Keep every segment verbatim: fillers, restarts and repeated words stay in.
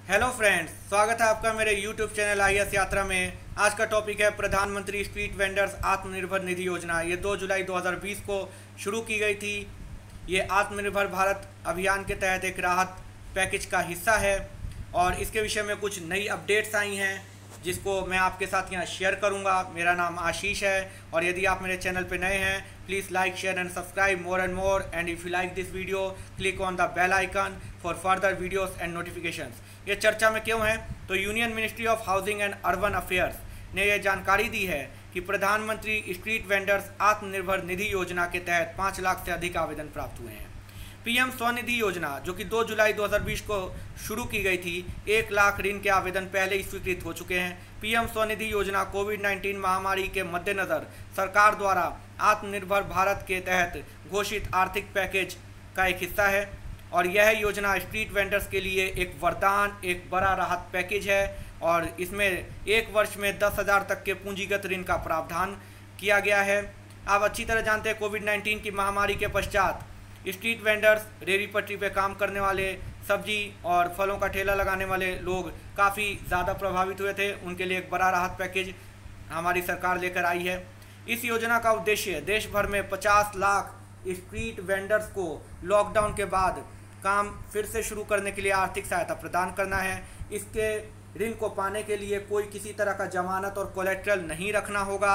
Hello friends, स्वागत है आपका मेरे यूट्यूब चैनल आई एस यात्रा में। आज का टॉपिक है प्रधानमंत्री स्ट्रीट वेंडर्स आत्मनिर्भर निधि योजना। ये दो जुलाई दो हज़ार बीस को शुरू की गई थी। ये आत्मनिर्भर भारत अभियान के तहत एक राहत पैकेज का हिस्सा है और इसके विषय में कुछ नई अपडेट्स आई हैं जिसको मैं आपके साथ यहाँ शेयर करूँगा। मेरा नाम आशीष है और यदि आप मेरे चैनल पर नए हैं please like share and subscribe more and more and if you like this video click on the bell icon for further videos and notifications. ये चर्चा में क्यों है? तो union ministry of housing and urban affairs ने यह जानकारी दी है कि प्रधानमंत्री स्ट्रीट वेंडर्स आत्मनिर्भर निधि योजना के तहत पाँच लाख से अधिक आवेदन प्राप्त हुए हैं। पीएम स्वनिधि योजना जो कि दो जुलाई दो हज़ार बीस को शुरू की गई थी, एक लाख ऋण के आवेदन पहले ही स्वीकृत हो चुके हैं। पीएम स्वनिधि योजना कोविड नाइन्टीन महामारी के मद्देनज़र सरकार द्वारा आत्मनिर्भर भारत के तहत घोषित आर्थिक पैकेज का एक हिस्सा है और यह योजना स्ट्रीट वेंडर्स के लिए एक वरदान, एक बड़ा राहत पैकेज है और इसमें एक वर्ष में दस हज़ार तक के पूंजीगत ऋण का प्रावधान किया गया है। आप अच्छी तरह जानते हैं कोविड नाइन्टीन की महामारी के पश्चात स्ट्रीट वेंडर्स, रेहड़ी पटरी पे काम करने वाले, सब्जी और फलों का ठेला लगाने वाले लोग काफ़ी ज़्यादा प्रभावित हुए थे। उनके लिए एक बड़ा राहत पैकेज हमारी सरकार लेकर आई है। इस योजना का उद्देश्य देश भर में पचास लाख स्ट्रीट वेंडर्स को लॉकडाउन के बाद काम फिर से शुरू करने के लिए आर्थिक सहायता प्रदान करना है। इसके ऋण को पाने के लिए कोई किसी तरह का जमानत और कोलेट्रल नहीं रखना होगा।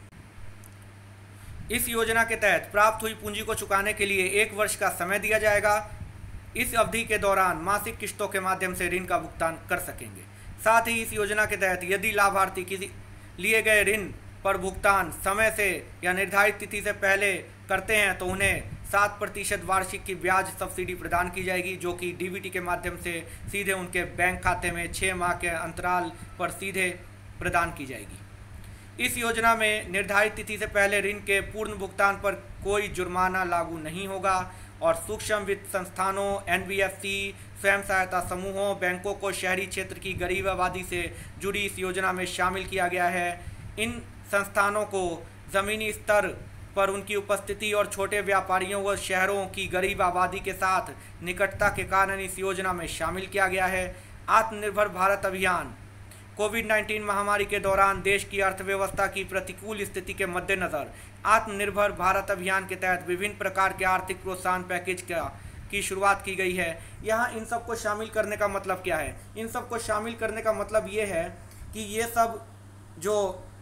इस योजना के तहत प्राप्त हुई पूंजी को चुकाने के लिए एक वर्ष का समय दिया जाएगा। इस अवधि के दौरान मासिक किस्तों के माध्यम से ऋण का भुगतान कर सकेंगे। साथ ही इस योजना के तहत यदि लाभार्थी किसी लिए गए ऋण पर भुगतान समय से या निर्धारित तिथि से पहले करते हैं तो उन्हें सात प्रतिशत वार्षिक की ब्याज सब्सिडी प्रदान की जाएगी, जो कि डीबीटी के माध्यम से सीधे उनके बैंक खाते में छः माह के अंतराल पर सीधे प्रदान की जाएगी। इस योजना में निर्धारित तिथि से पहले ऋण के पूर्ण भुगतान पर कोई जुर्माना लागू नहीं होगा और सूक्ष्म वित्त संस्थानों, एन बी एफ सी, स्वयं सहायता समूहों, बैंकों को शहरी क्षेत्र की गरीब आबादी से जुड़ी इस योजना में शामिल किया गया है। इन संस्थानों को ज़मीनी स्तर पर उनकी उपस्थिति और छोटे व्यापारियों व शहरों की गरीब आबादी के साथ निकटता के कारण इस योजना में शामिल किया गया है। आत्मनिर्भर भारत अभियान कोविड नाइन्टीन महामारी के दौरान देश की अर्थव्यवस्था की प्रतिकूल स्थिति के मद्देनज़र आत्मनिर्भर भारत अभियान के तहत विभिन्न प्रकार के आर्थिक प्रोत्साहन पैकेज का की शुरुआत की गई है। यहाँ इन सबको शामिल करने का मतलब क्या है? इन सबको शामिल करने का मतलब ये है कि ये सब जो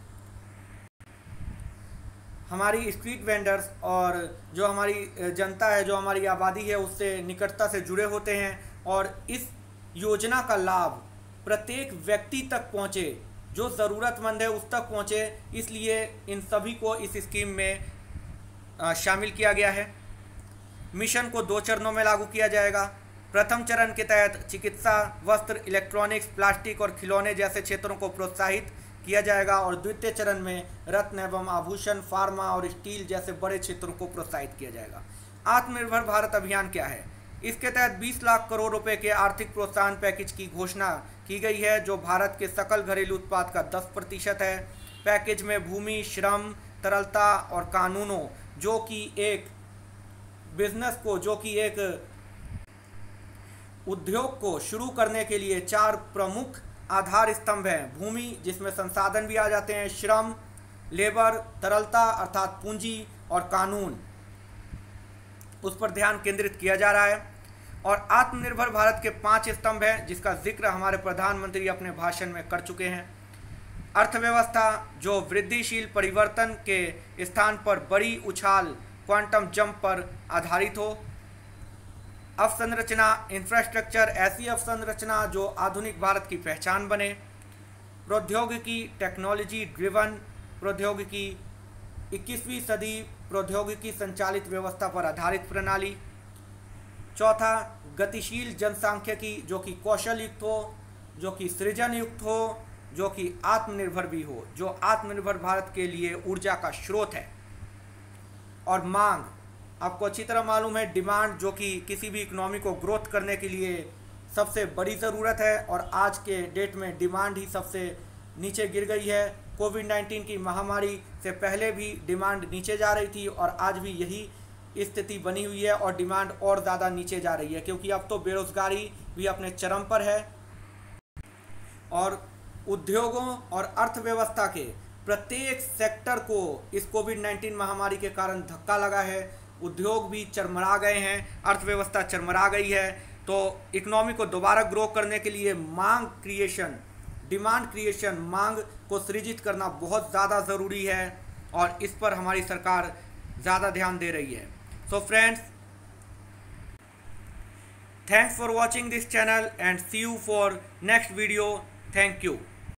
हमारी स्ट्रीट वेंडर्स और जो हमारी जनता है, जो हमारी आबादी है, उससे निकटता से जुड़े होते हैं और इस योजना का लाभ प्रत्येक व्यक्ति तक पहुँचे, जो ज़रूरतमंद है उस तक पहुँचे, इसलिए इन सभी को इस स्कीम में शामिल किया गया है। मिशन को दो चरणों में लागू किया जाएगा। प्रथम चरण के तहत चिकित्सा, वस्त्र, इलेक्ट्रॉनिक्स, प्लास्टिक और खिलौने जैसे क्षेत्रों को प्रोत्साहित किया जाएगा और द्वितीय चरण में रत्न एवं आभूषण, फार्मा और स्टील जैसे बड़े क्षेत्रों को प्रोत्साहित किया जाएगा। आत्मनिर्भर भारत अभियान क्या है? इसके तहत बीस लाख करोड़ रुपए के आर्थिक प्रोत्साहन पैकेज की घोषणा की गई है, जो भारत के सकल घरेलू उत्पाद का दस प्रतिशत है। पैकेज में भूमि, श्रम, तरलता और कानूनों जो कि एक बिजनेस को, जो कि एक उद्योग को शुरू करने के लिए चार प्रमुख आधार स्तंभ हैं। भूमि, जिसमें संसाधन भी आ जाते हैं, श्रम, लेबर, तरलता अर्थात पूंजी और कानून, उस पर ध्यान केंद्रित किया जा रहा है। और आत्मनिर्भर भारत के पांच स्तंभ हैं जिसका जिक्र हमारे प्रधानमंत्री अपने भाषण में कर चुके हैं। अर्थव्यवस्था जो वृद्धिशील परिवर्तन के स्थान पर बड़ी उछाल, क्वांटम जंप पर आधारित हो। अवसंरचना, इंफ्रास्ट्रक्चर, ऐसी अवसंरचना जो आधुनिक भारत की पहचान बने। प्रौद्योगिकी, टेक्नोलॉजी ड्रिवन प्रौद्योगिकी, इक्कीसवीं सदी प्रौद्योगिकी संचालित व्यवस्था पर आधारित प्रणाली। चौथा, गतिशील जनसांख्यिकी जो कि कौशल युक्त हो, जो कि सृजन युक्त हो, जो कि आत्मनिर्भर भी हो, जो आत्मनिर्भर भारत के लिए ऊर्जा का स्रोत है। और मांग, आपको अच्छी तरह मालूम है, डिमांड जो कि किसी भी इकोनॉमी को ग्रोथ करने के लिए सबसे बड़ी ज़रूरत है और आज के डेट में डिमांड ही सबसे नीचे गिर गई है। कोविड नाइन्टीन की महामारी से पहले भी डिमांड नीचे जा रही थी और आज भी यही स्थिति बनी हुई है और डिमांड और ज़्यादा नीचे जा रही है, क्योंकि अब तो बेरोज़गारी भी अपने चरम पर है और उद्योगों और अर्थव्यवस्था के प्रत्येक सेक्टर को इस कोविड नाइन्टीन महामारी के कारण धक्का लगा है। उद्योग भी चरमरा गए हैं, अर्थव्यवस्था चरमरा गई है। तो इकोनॉमी को दोबारा ग्रो करने के लिए मांग क्रिएशन, डिमांड क्रिएशन, मांग को सृजित करना बहुत ज़्यादा ज़रूरी है और इस पर हमारी सरकार ज़्यादा ध्यान दे रही है। So friends, thanks for watching this channel and see you for next video. Thank you.